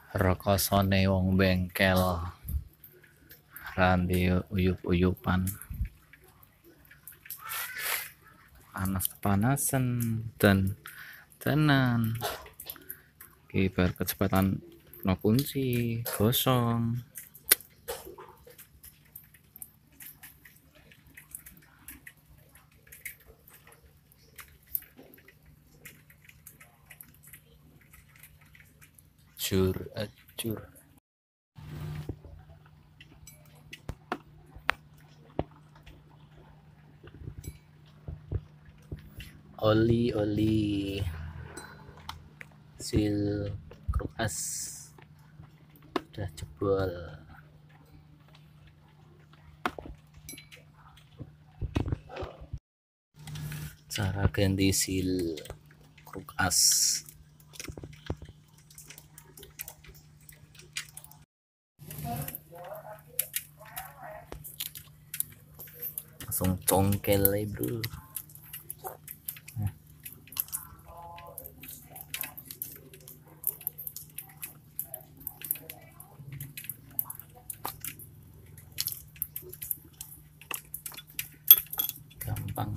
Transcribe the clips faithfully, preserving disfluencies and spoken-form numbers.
Rekasane wong bengkel ranti uyup-uyupan panas-panasan dan tenan kibar kecepatan no kunci gosong. Jur acur oli oli sil kulkas udah jebol. Cara ganti sil kulkas, langsung congkel ya bro. Gampang.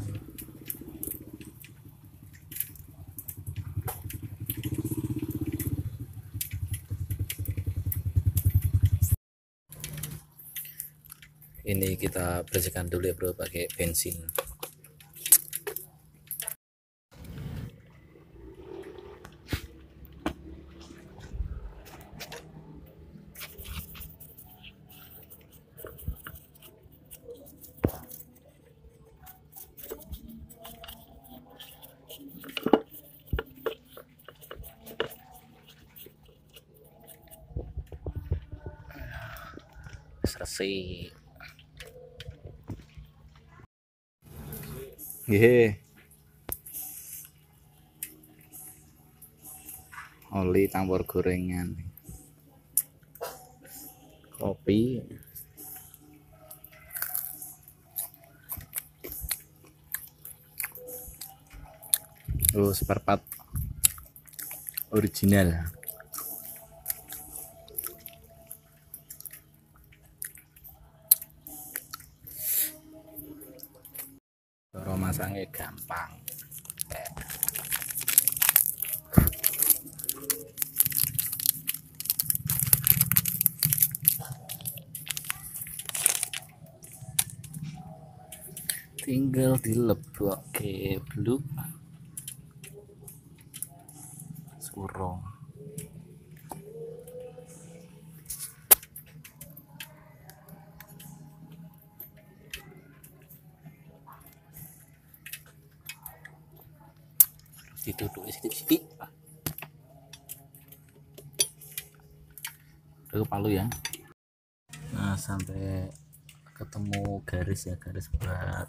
Ini kita bersihkan dulu ya bro pakai bensin. Selesai. Hehe. Oli campur gorengan. Kopi. Oh, seperempat original. Cara masangnya gampang. Tinggal dilebokke bluk surong. Ditutup sedikit-sedikit. Lalu palu ya. Nah, sampai ketemu garis ya, garis buat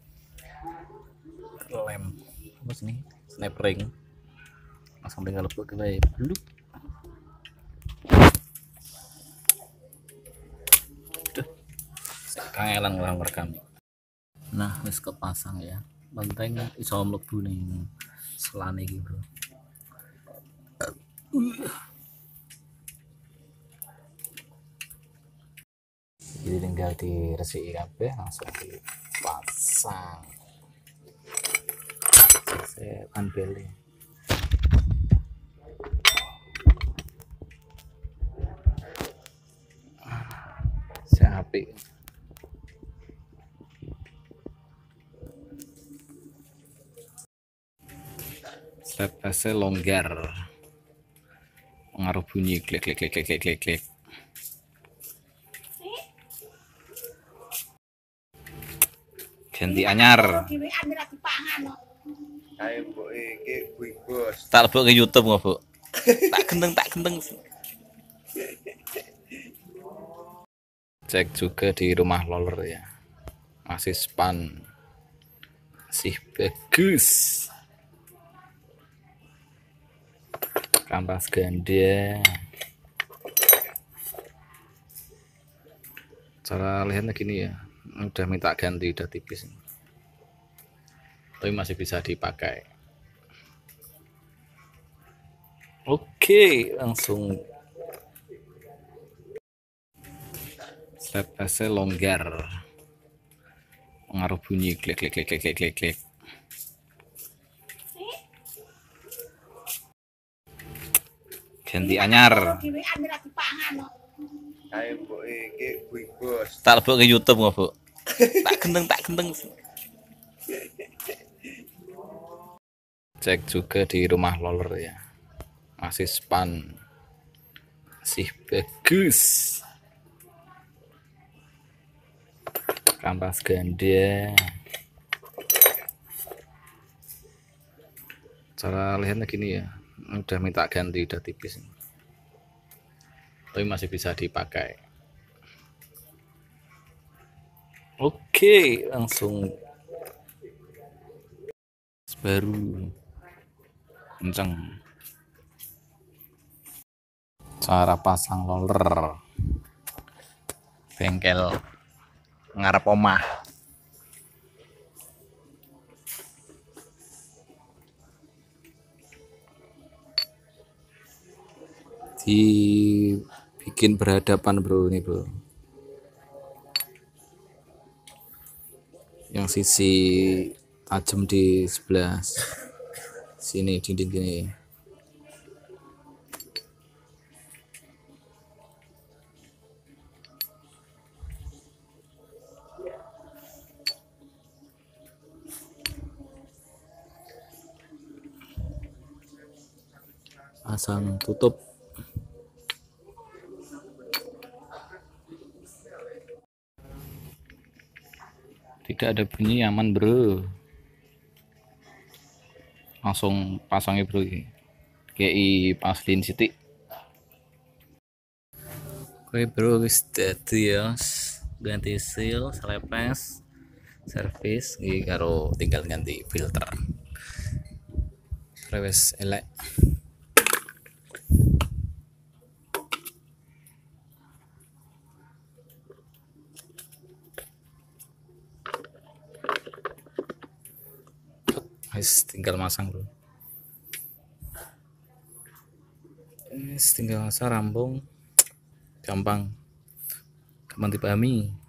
lem apa sih, snap ring. Langsung tinggal lebok ke bluk. Duh, kangelan orang merekam. Nah, wis kepasang ya. Penting iso mlebu ning selane iki, bro. Jadi tinggal diresiki kabeh langsung dipasang. Saya ambil saya apik. Step-stepnya longgar, pengaruh bunyi klik klik klik klik klik klik klik. Ganti anyar. Tak lebok ke YouTube nggak bu? Tak gendeng tak gendeng. Cek juga di rumah loler ya, masih span, masih bagus. Kampas ganda. Cara lihatnya gini ya, udah minta ganti, udah tipis tapi masih bisa dipakai. Oke, langsung Stepesnya longgar, pengaruh bunyi klik klik klik klik klik klik klik. Ganti anyar. Tak lebok ke YouTube nggak bu? Tak gendeng tak gendeng. Cek juga di rumah loler ya, masih span, masih bagus. Kampas ganda. Cara lihatnya gini ya, udah minta ganti, udah tipis, tapi masih bisa dipakai. Oke, langsung baru kenceng. Cara pasang roller bengkel ngarep omah. Dibikin berhadapan bro, ini bro, yang sisi tajam di sebelah sini dinding gini. Pasang tutup. Tidak ada bunyi, aman bro. Langsung pasangnya bro, kayak paslin siti. Oke bro, wis dadi ya, ganti seal, selepes, servis, iki karo tinggal ganti filter. Wis elek. Wis tinggal masang bro. Wis tinggal masang, rampung, gampang, gampang dipahami.